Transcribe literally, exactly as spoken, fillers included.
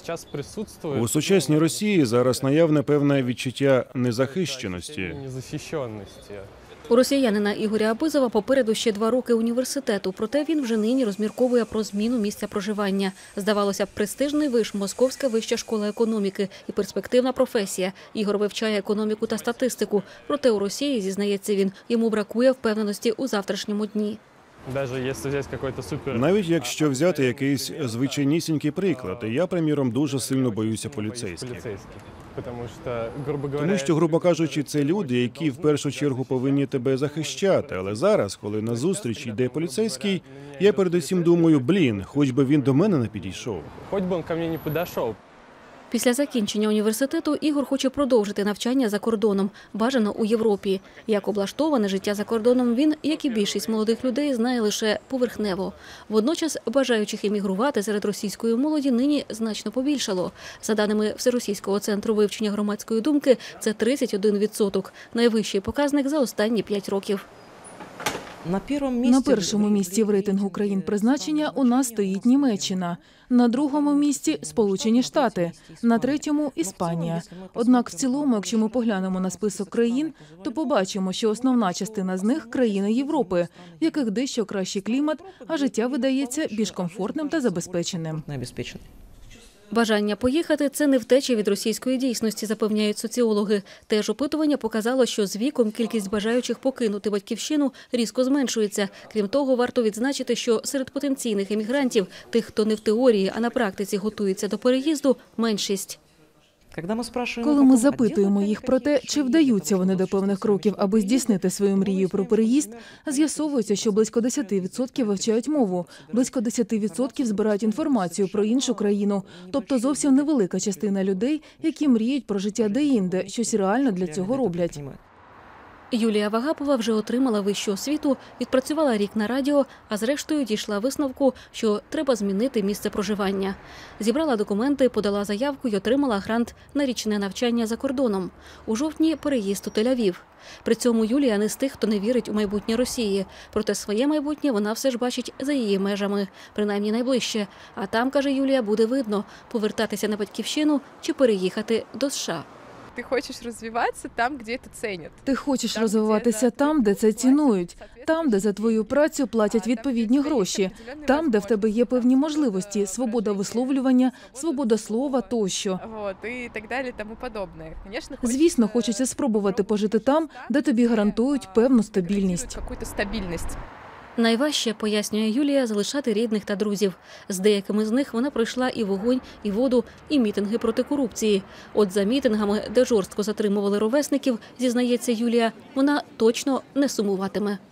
сейчас присутствует... У сучасній Росії зараз наявне певне відчуття незахищеності. Незахищеності. У росіянина Ігоря Абизова попереду ще два роки університету, проте він вже нині розмірковує про зміну місця проживання. Здавалося б, престижний виш – Московська вища школа економіки і перспективна професія. Ігор вивчає економіку та статистику. Проте у Росії, зізнається він, йому бракує впевненості у завтрашньому дні. Навіть якщо взяти якийсь звичайнісінький приклад, я, приміром, дуже сильно боюся поліцейських. Тому що, грубо кажучи, це люди, які в першу чергу повинні тебе захищати. Але зараз, коли на зустріч йде поліцейський, я передусім думаю, блін, хоч би він до мене не підійшов. Хоч би він ко мені не підійшов. Після закінчення університету Ігор хоче продовжити навчання за кордоном, бажано у Європі. Як облаштоване життя за кордоном він, як і більшість молодих людей, знає лише поверхнево. Водночас бажаючих емігрувати серед російської молоді нині значно побільшало. За даними Всеросійського центру вивчення громадської думки, це тридцять один відсоток – найвищий показник за останні п'ять років. На першому місці в рейтингу країн призначення у нас стоїть Німеччина, на другому місці – Сполучені Штати, на третьому – Іспанія. Однак в цілому, якщо ми поглянемо на список країн, то побачимо, що основна частина з них – країни Європи, в яких дещо кращий клімат, а життя видається більш комфортним та забезпеченим. Бажання поїхати – це не втеча від російської дійсності, запевняють соціологи. Теж опитування показало, що з віком кількість бажаючих покинути батьківщину різко зменшується. Крім того, варто відзначити, що серед потенційних емігрантів, тих, хто не в теорії, а на практиці готується до переїзду, меншість. Коли ми запитуємо їх про те, чи вдаються вони до певних кроків, аби здійснити свою мрію про переїзд, з'ясовується, що близько десять відсотків вивчають мову, близько десять відсотків збирають інформацію про іншу країну. Тобто зовсім невелика частина людей, які мріють про життя де-інде, щось реально для цього роблять. Юлія Вагапова вже отримала вищу освіту, відпрацювала рік на радіо, а зрештою дійшла висновку, що треба змінити місце проживання. Зібрала документи, подала заявку й отримала грант на річне навчання за кордоном. У жовтні – переїзд у Тель-Авів. При цьому Юлія не з тих, хто не вірить у майбутнє Росії. Проте своє майбутнє вона все ж бачить за її межами, принаймні найближче. А там, каже Юлія, буде видно – повертатися на батьківщину чи переїхати до США. Ти хочеш розвиватися там, де це цінять. Ти хочеш розвиватися там, де це цінують, там, де за твою працю платять відповідні гроші, там, де в тебе є певні можливості, свобода висловлювання, свобода слова тощо. Звісно, хочеться спробувати пожити там, де тобі гарантують певну стабільність. Найважче, пояснює Юлія, залишати рідних та друзів. З деякими з них вона пройшла і вогонь, і воду, і мітинги проти корупції. От за мітингами, де жорстко затримували ровесників, зізнається Юлія, вона точно не сумуватиме.